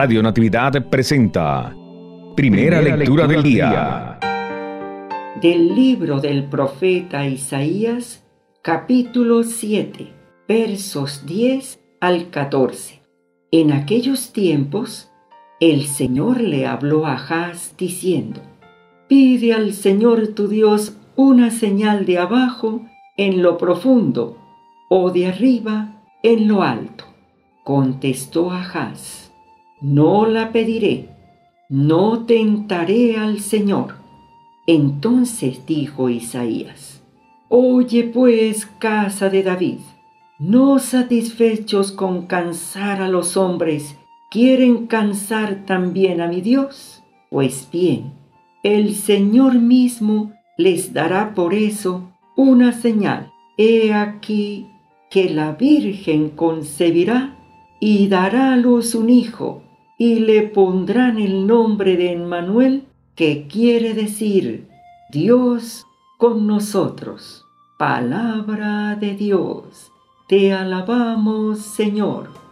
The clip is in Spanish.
Radio Natividad presenta Primera Lectura del Día. Del libro del profeta Isaías, capítulo 7, versos 10 al 14. En aquellos tiempos, el Señor le habló a Ahaz diciendo: Pide al Señor tu Dios una señal de abajo en lo profundo o de arriba en lo alto. Contestó Ahaz: No la pediré, no tentaré al Señor. Entonces dijo Isaías: Oye pues, casa de David, no satisfechos con cansar a los hombres, ¿quieren cansar también a mi Dios? Pues bien, el Señor mismo les dará por eso una señal. He aquí que la Virgen concebirá y dará a luz un hijo, y le pondrán el nombre de Emmanuel, que quiere decir Dios con nosotros. Palabra de Dios. Te alabamos, Señor.